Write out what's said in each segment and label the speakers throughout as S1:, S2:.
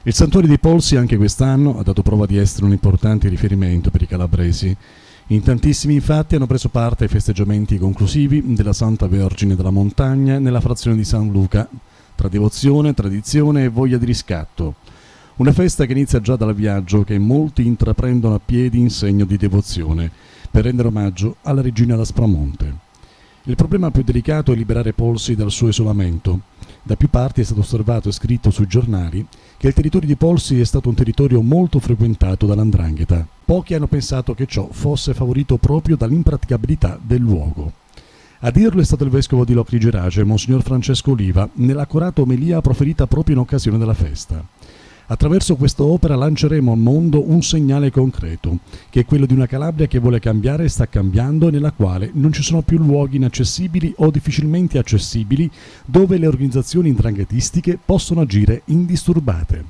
S1: Il Santuario di Polsi anche quest'anno ha dato prova di essere un importante riferimento per i calabresi. In tantissimi infatti hanno preso parte ai festeggiamenti conclusivi della Santa Vergine della Montagna nella frazione di San Luca, tra devozione, tradizione e voglia di riscatto. Una festa che inizia già dal viaggio che molti intraprendono a piedi in segno di devozione, per rendere omaggio alla regina d'Aspromonte. Il problema più delicato è liberare Polsi dal suo isolamento. Da più parti è stato osservato e scritto sui giornali che il territorio di Polsi è stato un territorio molto frequentato dall''ndrangheta. Pochi hanno pensato che ciò fosse favorito proprio dall'impraticabilità del luogo. A dirlo è stato il vescovo di Locri Gerace, Monsignor Francesco Oliva, nell'accurata omelia proferita proprio in occasione della festa. Attraverso questa opera lanceremo al mondo un segnale concreto, che è quello di una Calabria che vuole cambiare e sta cambiando e nella quale non ci sono più luoghi inaccessibili o difficilmente accessibili dove le organizzazioni 'ndranghetistiche possono agire indisturbate.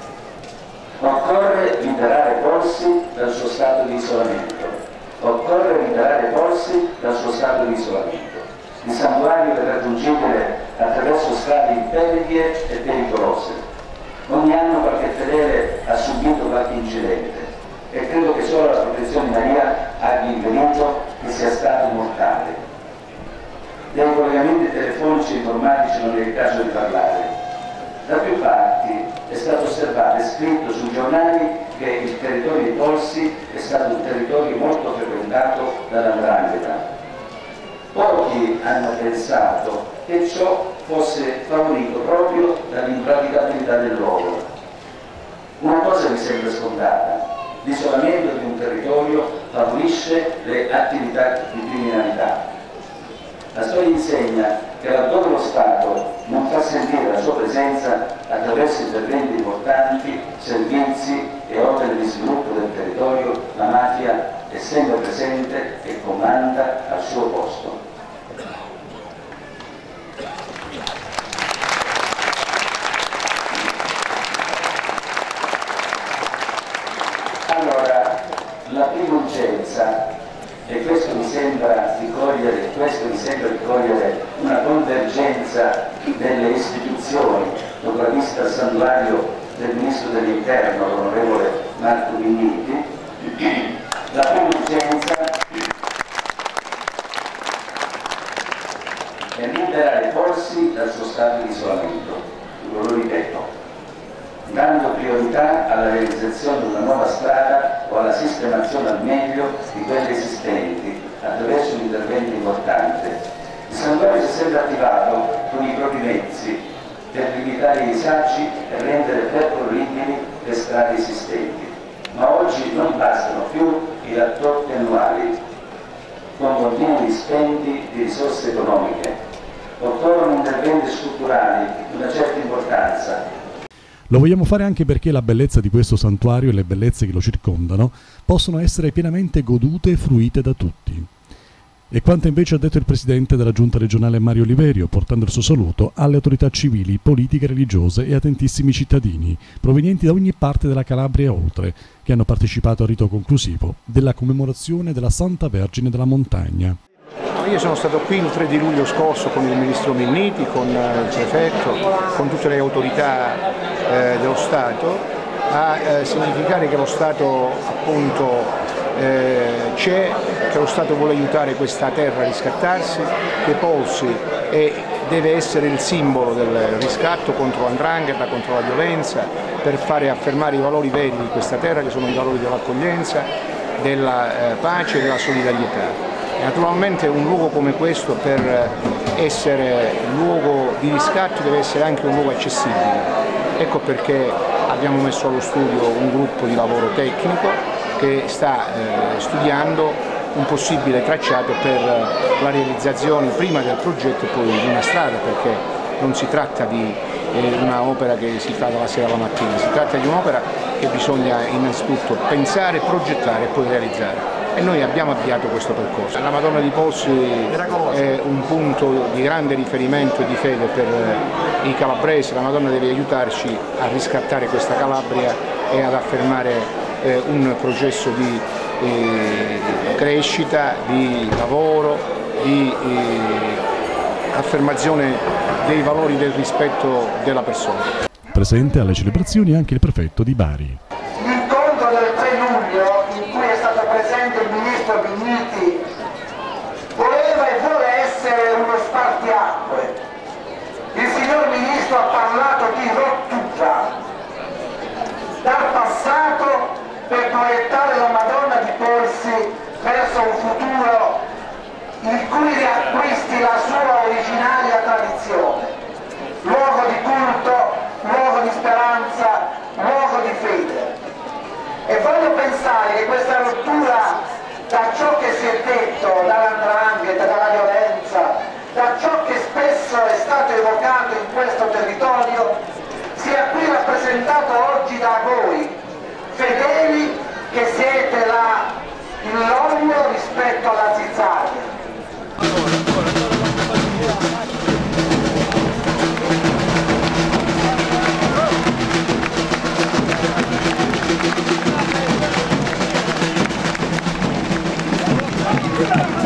S2: Occorre liberare Polsi dal suo stato di isolamento. Occorre liberare Polsi dal suo stato di isolamento. Il santuario è raggiungibile attraverso strade impervie e pericolose. Ogni anno qualche fedele ha subito qualche incidente e credo che solo la protezione di Maria abbia impedito che sia stato mortale. Dei collegamenti telefonici e informatici non è il caso di parlare. Da più parti è stato osservato e scritto sui giornali che il territorio di Polsi è stato un territorio molto frequentato dall''ndrangheta. Pochi hanno pensato che ciò fosse favorito proprio dall'impraticabilità del luogo. Una cosa mi sembra scontata: l'isolamento di un territorio favorisce le attività di criminalità. La storia insegna che laddove lo Stato non fa sentire la sua presenza attraverso interventi importanti, servizi e opere di sviluppo del territorio, la mafia è sempre presente e comanda al suo posto. Allora, la prima urgenza, e questo mi sembra di cogliere una convergenza delle istituzioni, dopo la visita al santuario del Ministro dell'Interno, l'onorevole Marco Minniti, la prima urgenza è liberare Polsi dal suo stato di isolamento, lo ripeto, dando priorità alla realizzazione di una nuova strada o alla sistemazione al meglio di quelle esistenti attraverso un intervento importante. Il santuario si è sempre attivato con i propri mezzi per limitare i disagi e rendere percorribili le strade esistenti, ma oggi non bastano più i rapporti annuali con continui dispendi di risorse economiche. Occorrono interventi strutturali di una certa importanza.
S1: Lo vogliamo fare anche perché la bellezza di questo santuario e le bellezze che lo circondano possono essere pienamente godute e fruite da tutti. E quanto invece ha detto il presidente della giunta regionale Mario Oliverio, portando il suo saluto alle autorità civili, politiche, religiose e a tantissimi cittadini, provenienti da ogni parte della Calabria e oltre, che hanno partecipato al rito conclusivo della commemorazione della Santa Vergine della Montagna.
S3: Io sono stato qui il 3 di luglio scorso con il ministro Minniti, con il prefetto, con tutte le autorità dello Stato, a significare che lo Stato appunto c'è, che lo Stato vuole aiutare questa terra a riscattarsi, che Polsi deve essere il simbolo del riscatto contro l''ndrangheta, contro la violenza, per fare affermare i valori veri di questa terra, che sono i valori dell'accoglienza, della pace e della solidarietà. E naturalmente un luogo come questo, per essere luogo di riscatto, deve essere anche un luogo accessibile. Ecco perché abbiamo messo allo studio un gruppo di lavoro tecnico che sta studiando un possibile tracciato per la realizzazione prima del progetto e poi di una strada, perché non si tratta di un'opera che si fa dalla sera alla mattina, si tratta di un'opera che bisogna innanzitutto pensare, progettare e poi realizzare. E noi abbiamo avviato questo percorso. La Madonna di Polsi è un punto di grande riferimento e di fede per i calabresi. La Madonna deve aiutarci a riscattare questa Calabria e ad affermare un processo di crescita, di lavoro, di affermazione dei valori del rispetto della persona.
S1: presente alle celebrazioni anche il prefetto di Bari.
S4: L'incontro del 3 luglio, in cui è stato presente il ministro Minniti, voleva e vuole essere uno spartiacque. Il signor ministro ha parlato di rottura dal passato per proiettare la Madonna di Porsi verso un futuro in cui riacquisti la sua originaria tradizione, luogo di culto, luogo di speranza, luogo di fede. E voglio pensare che questa rottura da ciò che si è detto, dall'andrangheta, dalla violenza, da ciò che spesso è stato evocato in questo territorio, sia qui rappresentato oggi da voi, fedeli che siete il loglio rispetto alla zizzania.
S5: Yeah.